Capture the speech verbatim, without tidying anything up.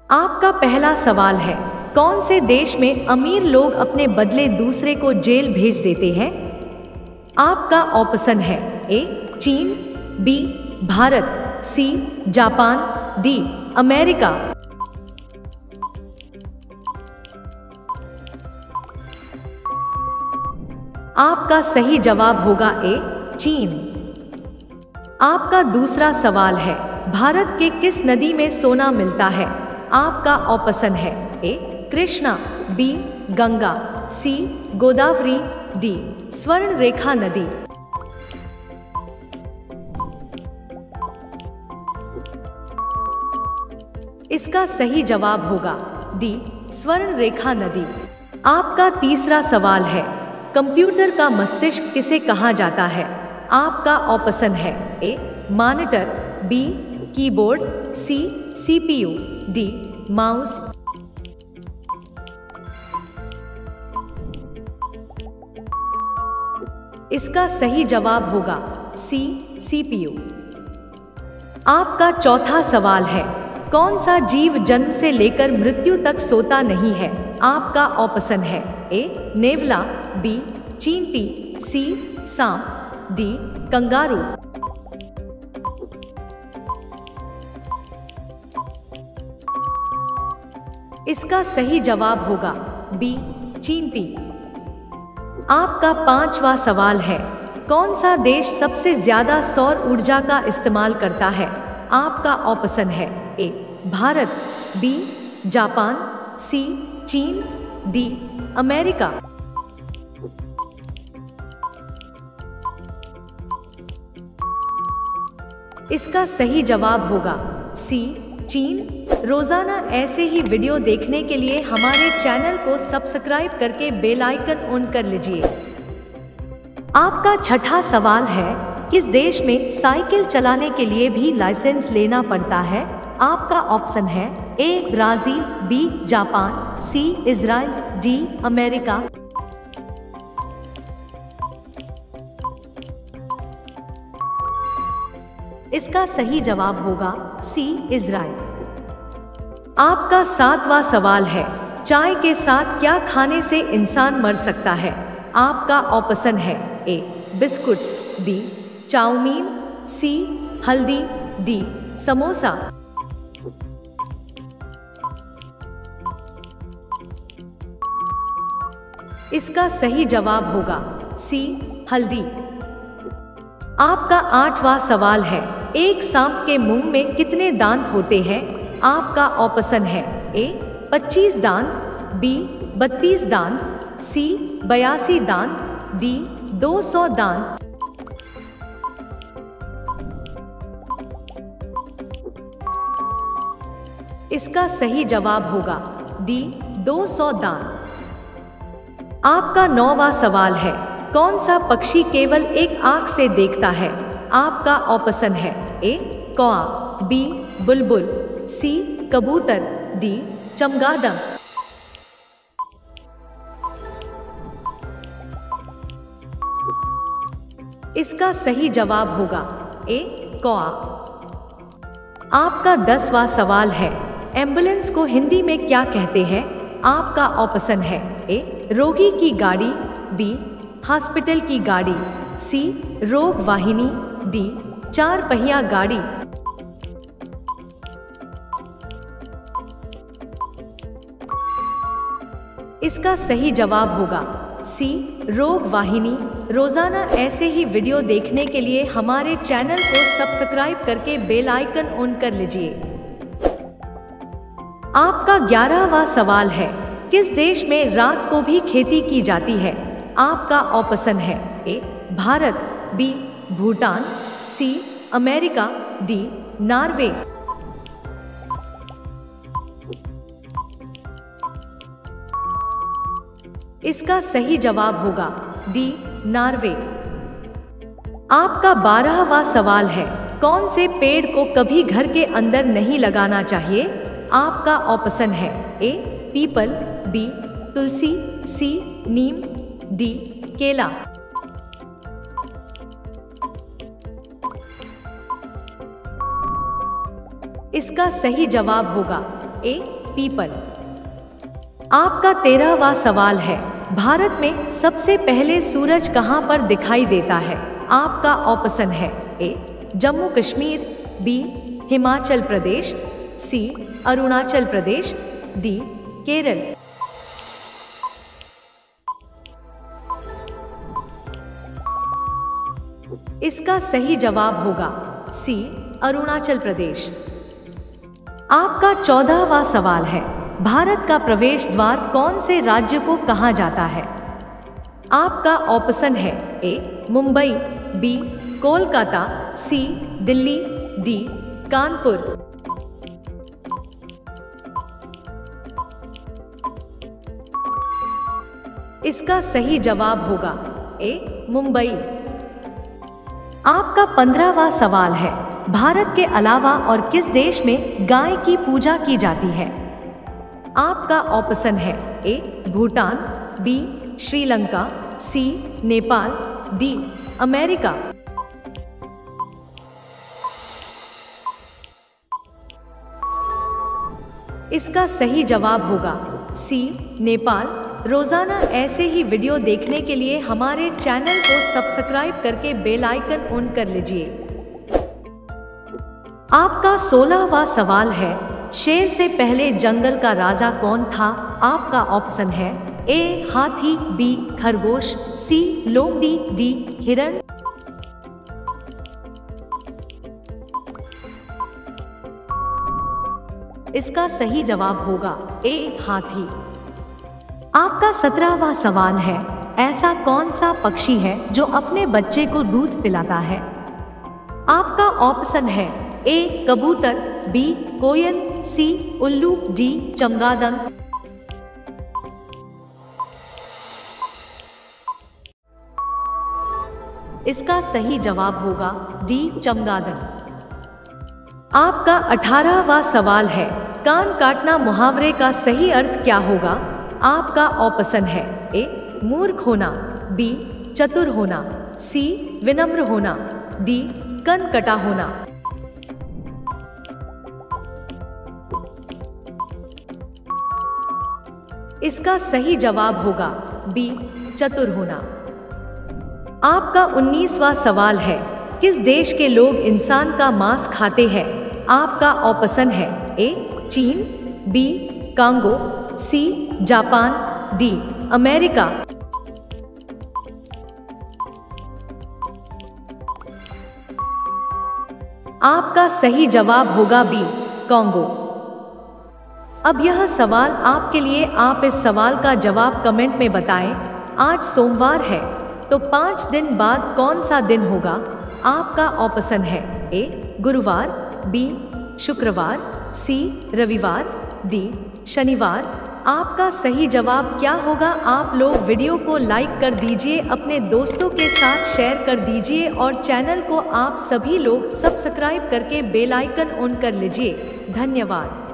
आपका पहला सवाल है, कौन से देश में अमीर लोग अपने बदले दूसरे को जेल भेज देते हैं? आपका ऑप्शन है ए चीन, B Bharat, C Japan, D America. आपका सही जवाब होगा ए चीन। आपका दूसरा सवाल है, भारत के किस नदी में सोना मिलता है? आपका ऑप्शन है A Krishna, B Ganga, C Godavari, D Swarna Rekha नदी। इसका सही जवाब होगा डी स्वर्ण रेखा नदी। आपका तीसरा सवाल है, कंप्यूटर का मस्तिष्क किसे कहा जाता है? आपका ऑप्शन है A monitor, B keyboard, C CPU, D mouse. इसका सही जवाब होगा सी सीपीयू। आपका चौथा सवाल है, कौन सा जीव जन्म से लेकर मृत्यु तक सोता नहीं है? आपका ऑप्शन है ए नेवला, बी चींटी, सी सांप, डी कंगारू। इसका सही जवाब होगा बी चींटी। आपका पांचवा सवाल है, कौन सा देश सबसे ज्यादा सौर ऊर्जा का इस्तेमाल करता है? आपका ऑप्शन है A Bharat, B Japan, C चीन, डी अमेरिका। इसका सही जवाब होगा सी चीन। रोजाना ऐसे ही वीडियो देखने के लिए हमारे चैनल को सब्सक्राइब करके बेल आइकन ऑन कर लीजिए। आपका छठा सवाल है, किस देश में साइकिल चलाने के लिए भी लाइसेंस लेना पड़ता है? आपका ऑप्शन है A Brazil, B Japan, C Israel, D America. इसका सही जवाब होगा सी इजराइल। आपका सातवां सवाल है, चाय के साथ क्या खाने से इंसान मर सकता है? आपका ऑप्शन है A biscuit, B chow mein, C हल्दी, डी समोसा। इसका सही जवाब होगा सी हल्दी। आपका आठवां सवाल है, एक सांप के मुंह में कितने दांत होते हैं? आपका ऑप्शन है ए पच्चीस दांत, बी बत्तीस दांत, सी बयासी दांत, डी दो सौ दांत। इसका सही जवाब होगा डी दो सौ दांत। आपका नौवां सवाल है, कौन सा पक्षी केवल एक आंख से देखता है? आपका ऑप्शन है ए कौआ, बी बुलबुल, सी कबूतर, डी चमगादड़। इसका सही जवाब होगा ए कौआ। आपका दसवां सवाल है, एम्बुलेंस को हिंदी में क्या कहते हैं? आपका ऑप्शन है ए रोगी की गाड़ी, बी हॉस्पिटल की गाड़ी, सी रोग वाहिनी, डी चार पहिया गाड़ी। इसका सही जवाब होगा सी रोग वाहिनी। रोजाना ऐसे ही वीडियो देखने के लिए हमारे चैनल को सब्सक्राइब करके बेल आइकन ऑन कर लीजिए। आपका ग्यारहवां सवाल है, किस देश में रात को भी खेती की जाती है? आपका ऑप्शन है A Bharat, B Bhutan, C America, D Norway. इसका सही जवाब होगा डी नॉर्वे। आपका बारहवां सवाल है, कौन से पेड़ को कभी घर के अंदर नहीं लगाना चाहिए? आपका ऑप्शन है ए पीपल, बी तुलसी, सी नीम, डी केला। इसका सही जवाब होगा ए पीपल। आपका तेरहवां सवाल है, भारत में सबसे पहले सूरज कहां पर दिखाई देता है? आपका ऑप्शन है A Jammu Kashmir, B Himachal Pradesh, C Arunachal Pradesh, D Kerala. इसका सही जवाब होगा सी अरुणाचल प्रदेश। आपका चौदहवां सवाल है, भारत का प्रवेश द्वार कौन से राज्य को कहा जाता है? आपका ऑप्शन है A Mumbai, B Kolkata, C Delhi, D Kanpur. इसका सही जवाब होगा ए मुंबई। आपका पंद्रहवां सवाल है, भारत के अलावा और किस देश में गाय की पूजा की जाती है? आपका ऑप्शन है A Bhutan, B Sri Lanka, C Nepal, D America. इसका सही जवाब होगा सी नेपाल। रोजाना ऐसे ही वीडियो देखने के लिए हमारे चैनल को सब्सक्राइब करके बेल आइकन ऑन कर लीजिए। आपका सोलहवां सवाल है, शेर से पहले जंगल का राजा कौन था? आपका ऑप्शन है ए हाथी, बी खरगोश, सी लोमड़ी, डी हिरण। इसका सही जवाब होगा ए हाथी। आपका सत्रहवां सवाल है, ऐसा कौन सा पक्षी है जो अपने बच्चे को दूध पिलाता है? आपका ऑप्शन है ए कबूतर, बी कोयल, सी उल्लू, डी चमगादड़। इसका सही जवाब होगा डी चमगादड़। आपका अठारहवां सवाल है, कान काटना मुहावरे का सही अर्थ क्या होगा? आपका ऑप्शन है ए मूर्ख होना, बी चतुर होना, सी विनम्र होना, डी कनकटा होना। इसका सही जवाब होगा बी चतुर होना। आपका उन्नीसवां सवाल है, किस देश के लोग इंसान का मांस खाते हैं? आपका ऑप्शन है ए चीन, B Congo, C Japan, D America. आपका सही जवाब होगा बी कांगो। अब यह सवाल आपके लिए, आप इस सवाल का जवाब कमेंट में बताएं। आज सोमवार है तो पाँच दिन बाद कौन सा दिन होगा? आपका ऑप्शन है ए गुरुवार, बी शुक्रवार, सी रविवार, डी शनिवार। आपका सही जवाब क्या होगा? आप लोग वीडियो को लाइक कर दीजिए, अपने दोस्तों के साथ शेयर कर दीजिए और चैनल को आप सभी लोग सब्सक्राइब करके बेल आइकन ऑन कर लीजिए। धन्यवाद।